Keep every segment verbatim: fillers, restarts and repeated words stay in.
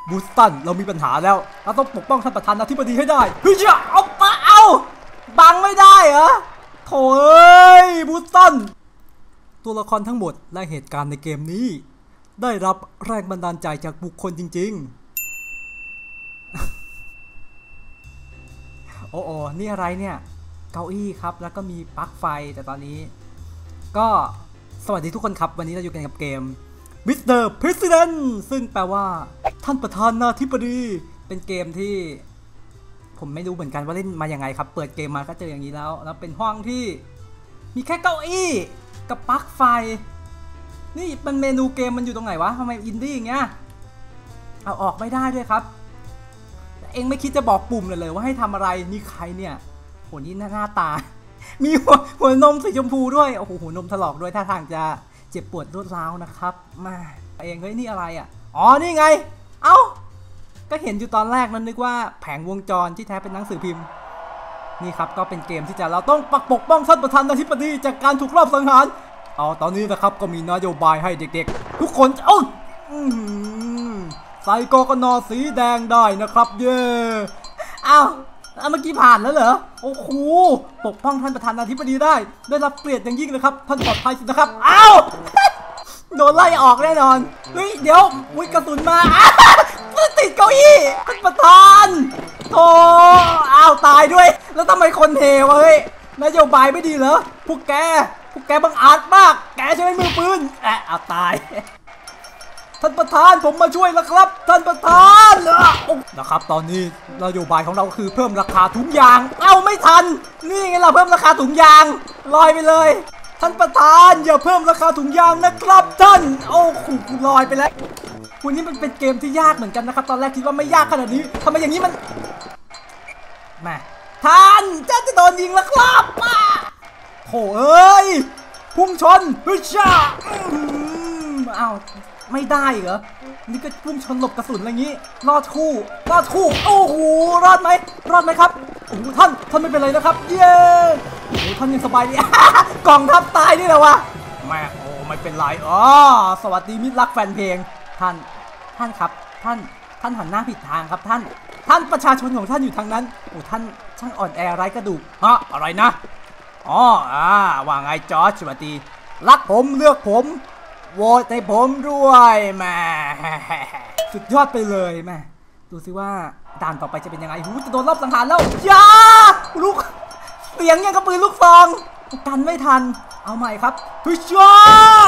บูสตันเรามีปัญหาแล้วเราต้องปกป้องท่านประธานาธิบดีให้ได้เฮ้ยเอาปะเอาบังไม่ได้เหรอโถ่เอ้ยบูสตันตัวละครทั้งหมดและเหตุการณ์ในเกมนี้ได้รับแรงบันดาลใจจากบุคคลจริงๆ โอ้โหนี่อะไรเนี่ยเก้าอี้ครับแล้วก็มีปลั๊กไฟแต่ตอนนี้ก็สวัสดีทุกคนครับวันนี้เราอยู่กันกับเกม มิสเตอร์ President ซึ่งแปลว่าท่านประธานาธิบดีเป็นเกมที่ผมไม่รู้เหมือนกันว่าเล่นมาอย่างไงครับเปิดเกมมาก็เจออย่างนี้แล้วแล้วเป็นห้องที่มีแค่เก้าอี้กับปลั๊กไฟนี่มันเมนูเกมมันอยู่ตรงไหนวะทำไมอินดี้อย่างเงี้ยเอาออกไม่ได้ด้วยครับเองไม่คิดจะบอกปุ่มเลยเลยว่าให้ทำอะไรนี่ใครเนี่ยโหนี่หน้าตามีหัวหัวนมสีชมพูด้วยโอ้โหหัวนมถลอกด้วยท่าทางจะเจ็บปวดรวดร้าวนะครับมาเองเฮ้ยนี่อะไรอ่ะอ๋อนี่ไงเอ้าก็เห็นอยู่ตอนแรกนั้นนึกว่าแผงวงจรที่แท้เป็นหนังสือพิมพ์นี่ครับก็เป็นเกมที่จะเราต้องปักปกป้องท่านประธานาธิบดีจากการถูกลอบสังหารเอาตอนนี้นะครับก็มีนโยบายให้เด็กๆทุกคนเอ้าใส่กกนสีแดงได้นะครับเย่อ้าวเมื่อกี้ผ่านแล้วเหรอโอ้โหปกป้องท่านประธานาธิบดีได้ได้รับเกียรติอย่างยิ่งนะครับท่านปลอดภัยสินะครับอ้าวโดนไล่ออกแน่นอนเฮ้ยเดี๋ยววิ่งกระสุนมาติดเก้าอี้ท่านประธานโธ่อ้าวตายด้วยแล้วทำไมคนเทวะเฮ้ยนโยบายไม่ดีเหรอพวกแกพวกแกบังอาจมากแกใช้มือปืนแอะเอาตายท่านประธานผมมาช่วยแล้วครับท่านประธานนะครับตอนนี้นโยบายของเราคือเพิ่มราคาถุงยางเอ้าไม่ทันนี่ไงเราเพิ่มราคาถุงยางลอยไปเลยท่านประธานอย่าเพิ่มราคาถุงยางนะครับท่านโอ้โหลอยไปแล้ววันนี้มันเป็นเกมที่ยากเหมือนกันนะครับตอนแรกคิดว่าไม่ยากขนาดนี้ทำไมอย่างนี้มันมาท่านจะจะโดนยิงแล้วครับมาโถ่เอ้ยพุ่งชนเฮ้ยจ้าอ้าวไม่ได้เหรอนี่ก็พุ่งชนหลบกระสุนอะไรอย่างนี้รอดคู่รอดคู่โอ้โหรอดไหมรอดไหมครับโอ้โหท่านท่านไม่เป็นไรนะครับเย้โอ้โหท่านยังสบายดีกองทัพตายนี่แหละวะแม่โอ้ไม่เป็นไรอ๋อสวัสดีมิตรรักแฟนเพลงท่านท่านครับท่านท่านหันหน้าผิดทางครับท่านท่านประชาชนของท่านอยู่ทางนั้นโอ้ท่านช่างอ่อนแอไร้กระดูกฮะอะไรนะอ๋ออ่าว่าไงจอร์จสวัสดีรักผมเลือกผมโหวตให้ผมด้วยแม่สุดยอดไปเลยแม่ดูสิว่าด่านต่อไปจะเป็นยังไงหูจะโดนรอบสังหารแล้วย่าลูกเสียงยังกระปืนลูกซองกันไม่ทันเอาใหม่ครับฮึจ้า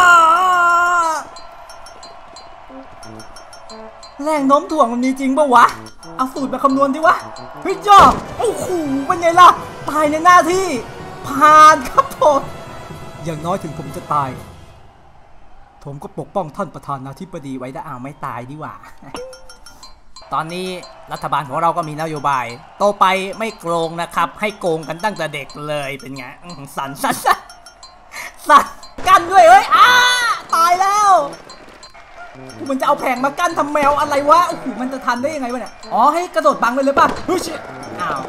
แรงโน้มถ่วงมันมีจริงปะวะเอาสูตรมาคำนวณดิวะฮึจ้าโอ้โหเป็นไงล่ะตายในหน้าที่ผ่านครับผมอย่างน้อยถึงผมจะตายผมก็ปกป้องท่านประธานาธิบดีไว้ได้อ้าวไม่ตายดีกว่าตอนนี้รัฐบาลของเราก็มีนโยบายโตไปไม่โกงนะครับให้โกงกันตั้งแต่เด็กเลยเป็นไงสั่นสั่นสั่นกันด้วยเอ้ยอ้าตายแล้วมันจะเอาแผงมากั้นทำแมวอะไรวะโอ้โหมันจะทันได้ยังไงวะเนี่ยอ๋อให้กระโดดบังไปเลยป่ะเฮ้ยอ้าว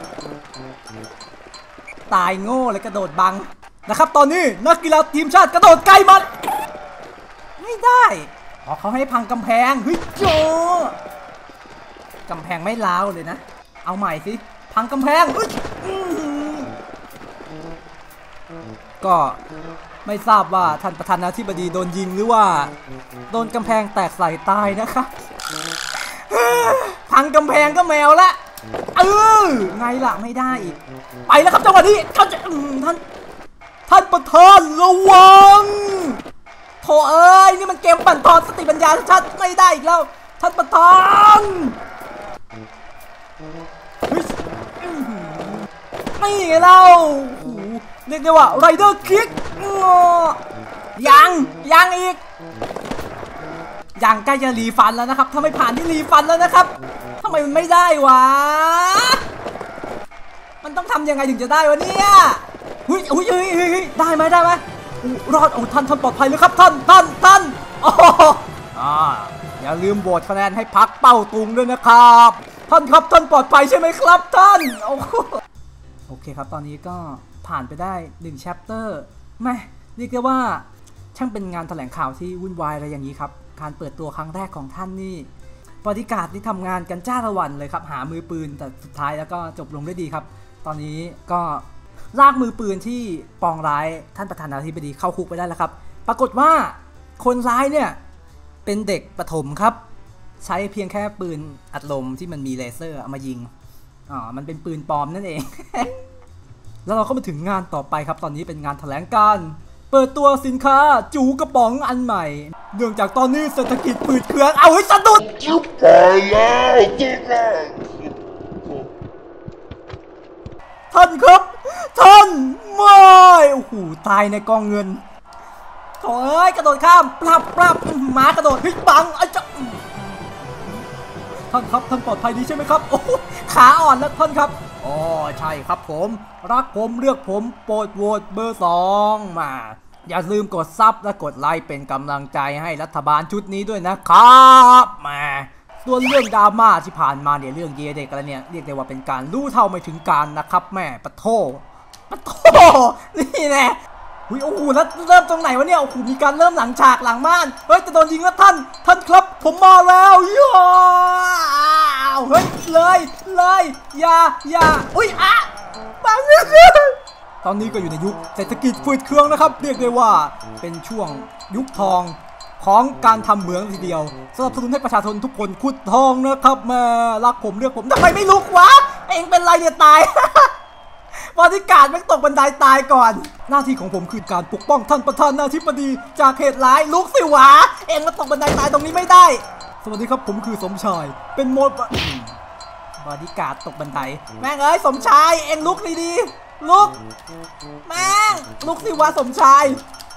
ตายโง่เลยกระโดดบังนะครับตอนนี้นักกีฬาทีมชาติกระโดดไกลมาไม่ได้อ๋อเขาให้พังกำแพงเฮ้ยโจกำแพงไม่ล้าวเลยนะเอาใหม่สิพังกำแพงก็ไม่ทราบว่าท่านประธานาธิบดีโดนยิงหรือว่าโดนกำแพงแตกใส่ตายนะคะพังกำแพงก็แมวละเออไงล่ะไม่ได้อีกไปแล้วครับจังหวะนี้เขาจะท่านท่านประธานระวังโธ่เอ้ยนี่มันเกมปั่นทอดสติปัญญาชัดไม่ได้อีกแล้วท่านประธานนี่ไงเล่าเรียกได้ว่าไรเดอร์คิกยังยังอีกยังใกล้จะรีฟันแล้วนะครับถ้าไม่ผ่านที่รีฟันแล้วนะครับทำไมมันไม่ได้วะมันต้องทำยังไงถึงจะได้วะเนี่ยเฮ้ยเฮ้ยเฮ้ยได้ไหมได้ไหมรอดโอ้ท่านท่านปลอดภัยเลยครับท่านท่านท่านโอ้อ่าอย่าลืมโหวตคะแนนให้พรรคเป้าตุงด้วยนะครับท่านครับท่านปลอดภัยใช่ไหมครับท่านโอ้โอเคครับตอนนี้ก็ผ่านไปได้หนึ่งแชปเตอร์แม่เรียกได้ว่าช่างเป็นงานแถลงข่าวที่วุ่นวายอะไรอย่างนี้ครับการเปิดตัวครั้งแรกของท่านนี่บอดี้การ์ดที่ทำงานกันจ้าละวันเลยครับหามือปืนแต่สุดท้ายแล้วก็จบลงด้วยดีครับตอนนี้ก็ลากมือปืนที่ปองร้ายท่านประธานาธิบดีเข้าคุกไปได้แล้วครับปรากฏว่าคนร้ายเนี่ยเป็นเด็กประถมครับใช้เพียงแค่ปืนอัดลมที่มันมีเลเซอร์เอามายิงอ๋อมันเป็นปืนปลอมนั่นเอง แล้วเราก็มาถึงงานต่อไปครับตอนนี้เป็นงานแถลงการเปิดตัวสินค้าจูกระป๋องอันใหม่เนื่องจากตอนนี้เศรษฐกิจฝืดเคืองเอาให้สะดุดจิบไปแล้วจิบแล้วท่านครับท่านไม่โอ้โหตายในกองเงินโถ่เอ้ยกระโดดข้ามปรับปรับหมากระโดดพลิกบังอาจจะท่านครับท่านปลอดภัยดีใช่ไหมครับโอ้ขาอ่อนแล้วท่านครับอ๋อใช่ครับผมรักผมเลือกผมโปรดโหวตเบอร์สองมาอย่าลืมกดซับและกดไลค์เป็นกำลังใจให้รัฐบาลชุดนี้ด้วยนะครับมาส่วนเรื่องดราม่าที่ผ่านมาเนี่ยเรื่องเยเด็กอะไรเนี่ยเรียกได้ว่าเป็นการรู้เท่าไม่ถึงการนะครับแม่ปะโถปะโถนี่แน่อุ้ยโอ้โหแล้วเริ่มตรงไหนวะเนี่ยโอ้โหมีการเริ่มหลังฉากหลังม่านเฮ้ยจะโดนยิงแล้วท่านท่านครับผมมาแล้วย่าเฮ้ยเลยเลยอย่าอย่าอุ้ยอะบังตอนนี้ก็อยู่ในยุคเศรษฐกิจฝืดเคืองนะครับเรียกได้ว่าเป็นช่วงยุคทองของการทำเหมืองทีเดียวสนับสนุนให้ประชาชนทุกคนขุดทองนะครับแม่รักผมเลือกผมทำไมไม่ลุกวะเองเป็นไรเนี่ยตายบอดี้การ์ดแม่งตกบันไดตายก่อนหน้าที่ของผมคือการปกป้องท่านประธานาธิบดีจากเหตุร้ายลุกสิวะเองมาตกบันไดตายตรงนี้ไม่ได้สวัสดีครับผมคือสมชายเป็นโมดบอดี้การ์ดตกบันไดแม่งเอ้ยสมชายเองลุกดีๆลุกแม่งลุกสิวะสมชาย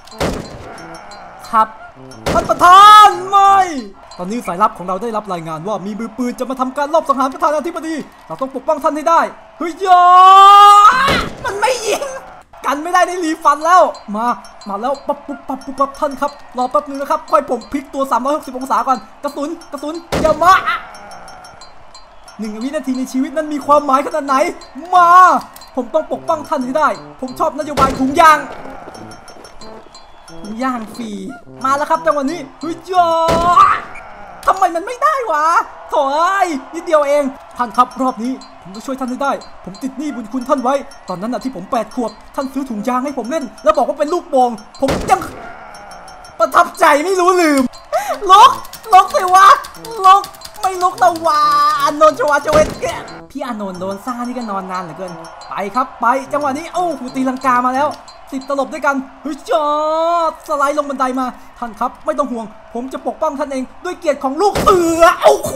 ครับท่านประธานไม่ตอนนี้สายลับของเราได้รับรายงานว่ามีมือปืนจะมาทำการลอบสังหารประธานาธิบดีเราต้องปกป้องท่านให้ได้เฮ้ยยอมันไม่ยิงกันไม่ได้ได้รีฟันแล้วมามาแล้วปั๊บปุ๊บปั๊บปุ๊บปั๊บท่านครับรอแป๊บนึงนะครับค่อยผมพลิกตัวสามร้อยหกสิบองศาก่อนกระสุนกระสุนอย่ามาหนึ่งวินาทีในชีวิตนั้นมีความหมายขนาดไหนมาผมต้องปกป้องท่านให้ได้ผมชอบนโยบายถุงยางถุงยางฟรีมาแล้วครับจังหวะนี้เฮ้ยจ้าทำไมมันไม่ได้วะโถ่เอ้ยนิดเดียวเองท่านครับรอบนี้ผมจะช่วยท่านให้ได้ผมติดหนี้บุญคุณท่านไว้ตอนนั้นน่ะที่ผมแปดขวบท่านซื้อถุงยางให้ผมเล่นแล้วบอกว่าเป็นลูกโป่งผมยังประทับใจไม่รู้ลืมลุกลุกสิวะลุกไม่ลุกตะวาอานนท์ชวาเจเวตพี่อานนท์โดนซ่านี่ก็นอนนานเหลือเกินไปครับไปจังหวะนี้โอ้โหตีลังกามาแล้วสิบตลบด้วยกันเฮ้ยจ้าสไลด์ลงบันไดมาท่านครับไม่ต้องห่วงผมจะปกป้องท่านเองด้วยเกียรติของลูกเสือโอ้โห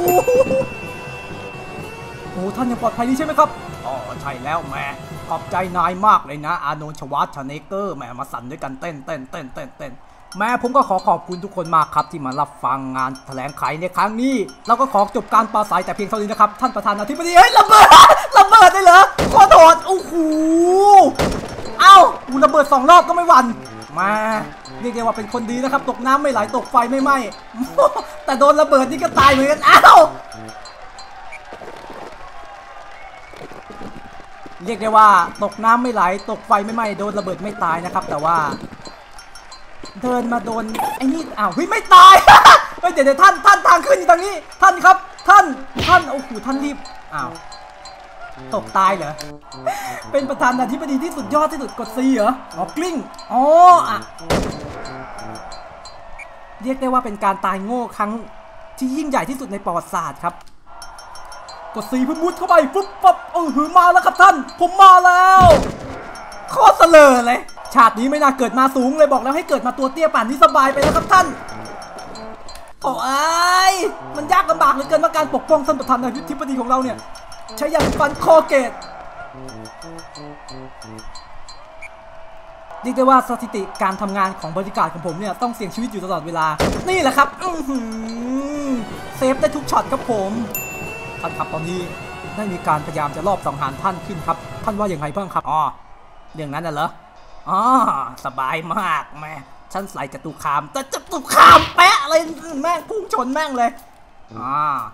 โอ้ท่านยังปลอดภัยดีใช่ไหมครับอ๋อใช่แล้วแม่ขอบใจนายมากเลยนะอานนท์ชวัชชเนเกอร์แม่มาสั่นด้วยกันเต้นเต้นเต้นเต้นเต้นแม่ผมก็ขอขอบคุณทุกคนมากครับที่มารับฟังงานแถลงไขในครั้งนี้แล้วก็ขอจบการปราศัยแต่เพียงเท่านี้นะครับท่านประธานาธิบดีเฮ้ยระเบิดระเบิดได้เหรอขอโทษโอ้โหเอ้าอูระเบิดสองรอบก็ไม่หวั่นมาเรียกได้ว่าเป็นคนดีนะครับตกน้ำไม่ไหลตกไฟไม่ไหม้แต่โดนระเบิดนี่ก็ตายเหมือนกันเอ้าเรียกได้ว่าตกน้ำไม่ไหลตกไฟไม่ไหม้โดนระเบิดไม่ตายนะครับแต่ว่าเดินมาโดนไอ้นี่อ้าวเฮ้ยไม่ตายเฮ้ยเดี๋ยวเดี๋ยวท่านท่านทางขึ้นอยู่ตรงนี้ท่านครับท่านท่านโอ้โหท่านรีบอ้าวตกตายเหรอเป็นประธานาธิบดีที่สุดยอดที่สุดกด ซี เหรออ๋อกลิ้งอ๋ออ่ะเรียกได้ว่าเป็นการตายโง่ครั้งที่ยิ่งใหญ่ที่สุดในประวัติศาสตร์ครับกด ซี เพื่อมุดเข้าไปปุ๊บปั๊บเออหือมาแล้วครับท่านผมมาแล้วโคตรเสลอเลยชาตินี้ไม่น่าเกิดมาสูงเลยบอกแล้วให้เกิดมาตัวเตี้ยป่านนี้สบายไปแล้วครับท่านโถ่เอ้ยมันยากลำบากเหลือเกินว่าการปกป้องท่านประธานาธิบดีของเราเนี่ยใช้ยาสีฟันโคเกตเรียกได้ว่าสถิติการทำงานของบริการของผมเนี่ยต้องเสี่ยงชีวิตอยู่ตลอดเวลานี่แหละครับเซฟได้ทุกช็อตครับผมท่านครับตอนนี้ได้มีการพยายามจะลอบสังหารท่านขึ้นครับท่านว่าอย่างไรบ้างครับอ๋อเรื่องนั้นน่ะเหรออ๋อสบายมากแม่ฉันใส่จตุคามแต่จตุคามแปะอะไรแม่งพุ่งชนแม่งเลยอ๋อ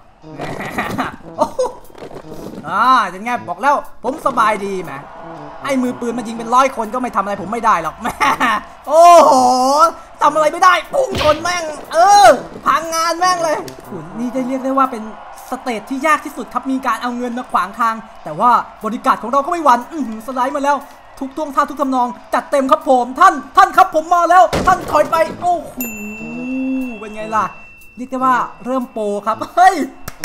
อ่าจะไงบอกแล้วผมสบายดีแหมไอ้มือปืนมันยิงเป็นร้อยคนก็ไม่ทำอะไรผมไม่ได้หรอกแม่โอ้โหทำอะไรไม่ได้พุ่งชนแม่งเออพังงานแม่งเลยขุนนี่ได้เรียกได้ว่าเป็นสเตจที่ยากที่สุดครับมีการเอาเงินมาขวางทางแต่ว่าบริการของเราก็ไม่หวั่นสไลด์มาแล้วทุกท่วงท่าทุกทำนองจัดเต็มครับผมท่านท่านครับผมมาแล้วท่านถอยไปโอ้โหเป็นไงล่ะเรียกได้ว่าเริ่มโปรครับเฮ้ย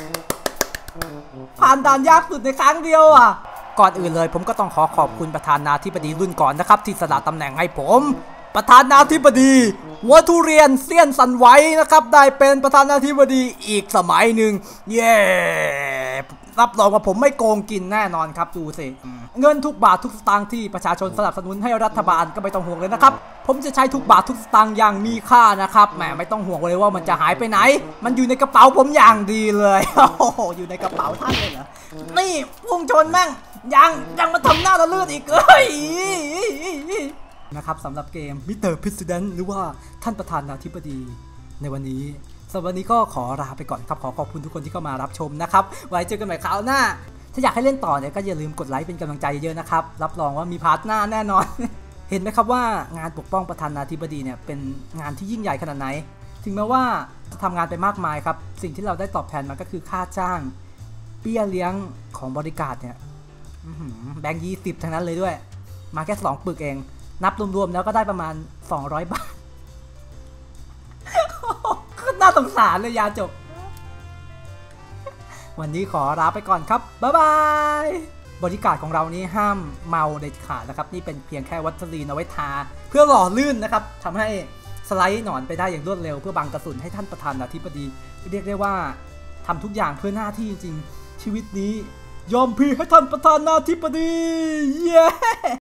ผ่านด่านยากสุดในครั้งเดียวอ่ะก่อนอื่นเลยผมก็ต้องขอขอบคุณประธานาธิบดีรุ่นก่อนนะครับที่สละตำแหน่งให้ผมประธานาธิบดีหัวทุเรียนเสี้ยนสันไหวนะครับได้เป็นประธานาธิบดีอีกสมัยหนึ่งเย้รับรองว่าผมไม่โกงกินแน่นอนครับดูสิเงินทุกบาททุกสตางค์ที่ประชาชนสนับสนุนให้รัฐบาลก็ไม่ต้องห่วงเลยนะครับผมจะใช้ทุกบาททุกสตางค์อย่างมีค่านะครับแหมไม่ต้องห่วงเลยว่ามันจะหายไปไหนมันอยู่ในกระเป๋าผมอย่างดีเลยโอ้โหอยู่ในกระเป๋าท่านเลยเหรอนี่พุ่งชนแม่งยังยังมาทำหน้าละเลือดอีกเอ้ยนะครับสำหรับเกม มิสเตอร์ President หรือว่าท่านประธานาธิบดีในวันนี้สำหรับวันนี้ก็ขอลาไปก่อนครับขอขอบคุณทุกคนที่เข้ามารับชมนะครับไว้เจอกันใหม่คราวหน้าถ้าอยากให้เล่นต่อเนี่ยก็อย่าลืมกดไลค์เป็นกำลังใจเยอะนะครับรับรองว่ามีพาร์ทหน้าแน่นอน เห็นไหมครับว่างานปกป้องประธานาธิบดีเนี่ยเป็นงานที่ยิ่งใหญ่ขนาดไหนถึงแม้ว่าจะทำงานไปมากมายครับสิ่งที่เราได้ตอบแทนมันก็คือค่าจ้างเบี้ยเลี้ยงของบริการเนี่ยแบงค์ยี่สิบทั้งนั้นเลยด้วยมาแค่สองปึกเองนับรวมๆแล้วก็ได้ประมาณสองร้อยบาท น่าสงสารเลยยาจบ วันนี้ขอลาไปก่อนครับบ๊ายบายบริการของเรานี้ห้ามเมาเด็ดขาดนะครับนี่เป็นเพียงแค่วัสลีนเอาไว้ทาเพื่อหล่อลื่นนะครับทำให้สไลด์หนอนไปได้อย่างรวดเร็วเพื่อบังกระสุนให้ท่านประธานาธิบดีเรียกได้ว่าทำทุกอย่างเพื่อหน้าที่จริงๆชีวิตนี้ยอมพี่ให้ท่านประธานาธิบดีเย้